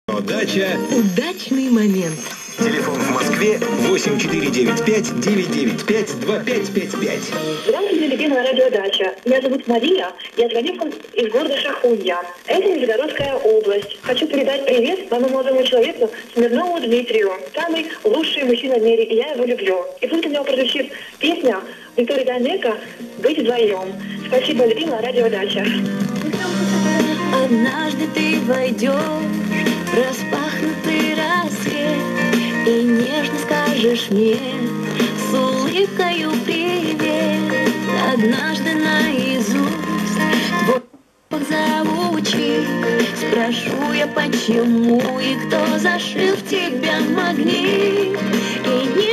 Дача. Удачный момент. Телефон в Москве 8495-995-2555. Здравствуйте, любимая радиодача. Меня зовут Мария. Я звоню вам из города Шахунья. Это Нижегородская область. Хочу передать привет моему молодому человеку Смирнову Дмитрию. Самый лучший мужчина в мире, и я его люблю. И пусть у него прозвучит песня Виктории Дайнеко «Быть вдвоем». Спасибо, любимая радиодача. Однажды ты войдешь в распахнутый рассвет и нежно скажешь мне с улыбкою привет. Однажды наизусть твой запах заучи. Спрошу я, почему и кто зашил в тебя магнит. И не